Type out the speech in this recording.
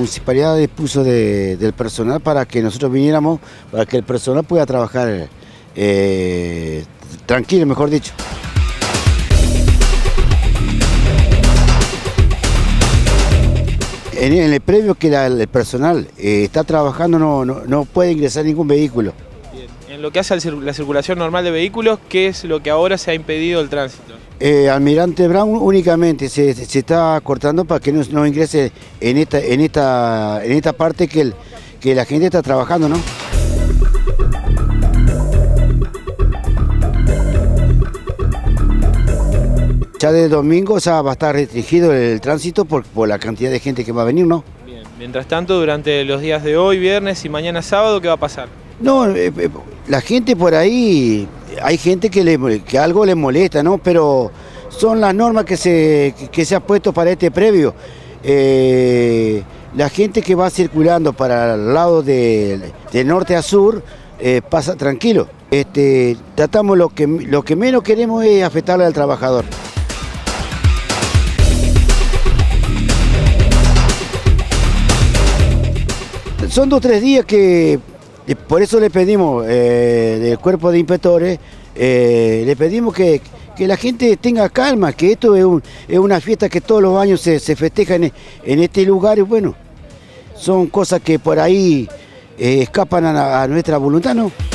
municipalidad dispuso del personal para que nosotros viniéramos, para que el personal pueda trabajar tranquilo, mejor dicho. En el previo que el personal está trabajando no puede ingresar ningún vehículo. Bien. En lo que hace a la circulación normal de vehículos, ¿qué es lo que ahora se ha impedido el tránsito? Almirante Brown únicamente se está cortando para que no ingrese en esta parte que la gente está trabajando, ¿no? Ya de domingo va a estar restringido el tránsito por la cantidad de gente que va a venir, ¿no? Bien. Mientras tanto, durante los días de hoy, viernes y mañana sábado, ¿qué va a pasar? No, la gente por ahí, hay gente que algo le molesta, ¿no? Pero son las normas que se ha puesto para este previo. La gente que va circulando para el lado de norte a sur pasa tranquilo. Tratamos lo que menos queremos es afectarle al trabajador. Son 2 o 3 días que, por eso le pedimos del cuerpo de inspectores, le pedimos que la gente tenga calma, que esto es una fiesta que todos los años se festeja en este lugar y bueno, son cosas que por ahí escapan a nuestra voluntad, ¿no?